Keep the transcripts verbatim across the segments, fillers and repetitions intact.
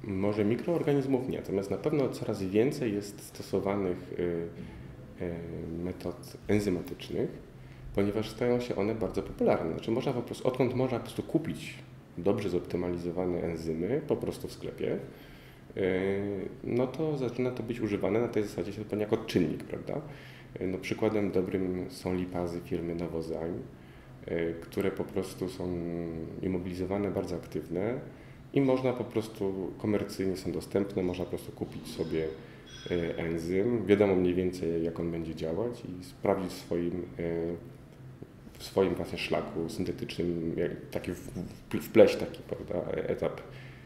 Może mikroorganizmów nie, natomiast na pewno coraz więcej jest stosowanych y, y, metod enzymatycznych, ponieważ stają się one bardzo popularne. Znaczy można po prostu, odkąd można po prostu kupić dobrze zoptymalizowane enzymy po prostu w sklepie, y, no to zaczyna to być używane na tej zasadzie jako czynnik, prawda? Y, no przykładem dobrym są lipazy firmy Novozyme, y, które po prostu są immobilizowane, bardzo aktywne. I można po prostu, komercyjnie są dostępne, można po prostu kupić sobie enzym, wiadomo mniej więcej jak on będzie działać i sprawdzić w swoim, w swoim właśnie szlaku syntetycznym, taki wpleść taki, prawda, etap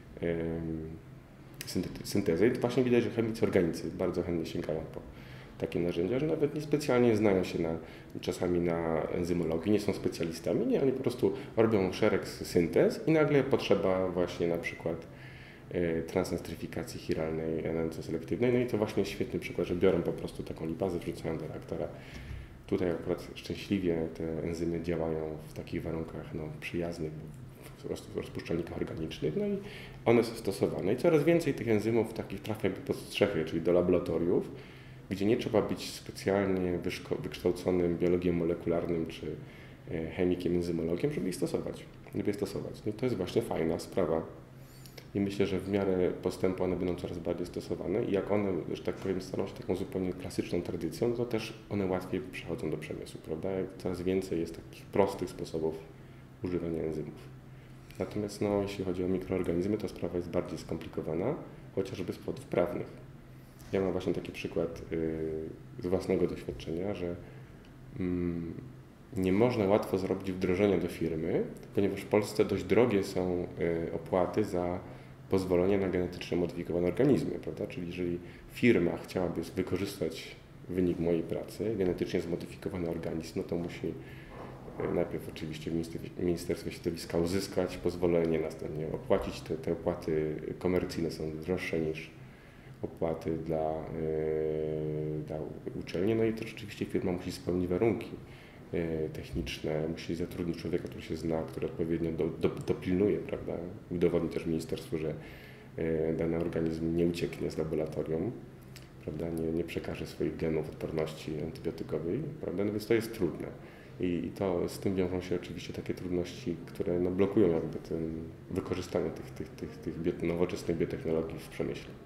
syntezy. I właśnie widać, że chemicy organicy bardzo chętnie sięgają po takie narzędzia, że nawet niespecjalnie znają się na, czasami na enzymologii, nie są specjalistami, nie, oni po prostu robią szereg syntez i nagle potrzeba właśnie na przykład y, transnastryfikacji chiralnej, N N C selektywnej, no i to właśnie świetny przykład, że biorą po prostu taką lipazę, wrzucają do reaktora. Tutaj akurat szczęśliwie te enzymy działają w takich warunkach no, przyjaznych, w rozpuszczalnikach organicznych, no i one są stosowane. I coraz więcej tych enzymów takich trafia pod strzechy, czyli do laboratoriów, gdzie nie trzeba być specjalnie wykształconym biologiem molekularnym czy chemikiem, enzymologiem, żeby je stosować. Żeby je stosować. No i to jest właśnie fajna sprawa. I myślę, że w miarę postępu one będą coraz bardziej stosowane i jak one, że tak powiem, staną się taką zupełnie klasyczną tradycją, no to też one łatwiej przechodzą do przemysłu, prawda? Coraz więcej jest takich prostych sposobów używania enzymów. Natomiast no, jeśli chodzi o mikroorganizmy, to sprawa jest bardziej skomplikowana, chociażby z powodów prawnych. Ja mam właśnie taki przykład z własnego doświadczenia, że nie można łatwo zrobić wdrożenia do firmy, ponieważ w Polsce dość drogie są opłaty za pozwolenie na genetycznie modyfikowane organizmy, prawda? Czyli jeżeli firma chciałaby wykorzystać wynik mojej pracy, genetycznie zmodyfikowany organizm, no to musi najpierw oczywiście w Ministerstwie Środowiska uzyskać pozwolenie, następnie opłacić. Te, te opłaty komercyjne są droższe niż opłaty dla, yy, dla uczelni, no i to rzeczywiście firma musi spełnić warunki yy, techniczne, musi zatrudnić człowieka, który się zna, który odpowiednio do, do, dopilnuje, prawda, udowodni też ministerstwu, że yy, dany organizm nie ucieknie z laboratorium, prawda, nie, nie przekaże swoich genów odporności antybiotykowej, prawda, no więc to jest trudne. I to z tym wiążą się oczywiście takie trudności, które no, blokują jakby ten, wykorzystanie tych, tych, tych, tych bio, nowoczesnych biotechnologii w przemyśle.